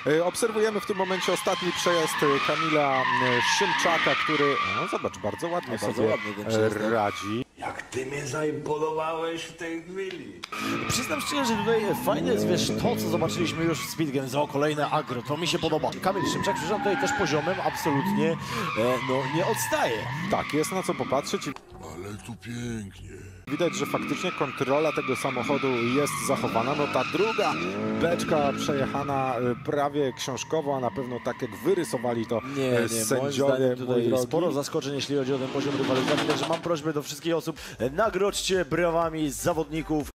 Obserwujemy w tym momencie ostatni przejazd Kamila Szymczaka, który, no zobacz, bardzo ładnie sobie radzi. Jak ty mnie zaimponowałeś w tej chwili. Przyznam szczerze, że tutaj fajne jest, wiesz, to co zobaczyliśmy już w Speed Games, o kolejne agro, to mi się podoba. Kamil Szymczak, przyznam, tutaj też poziomem absolutnie nie odstaje. Tak, jest na co popatrzeć. Ale tu pięknie. Widać, że faktycznie kontrola tego samochodu jest zachowana. No ta druga beczka przejechana prawie książkowo, a na pewno tak jak wyrysowali to sędziowie. Moim zdaniem tutaj sporo zaskoczeń, jeśli chodzi o ten poziom rywalizacji. Także mam prośbę do wszystkich osób, nagrodźcie brawami zawodników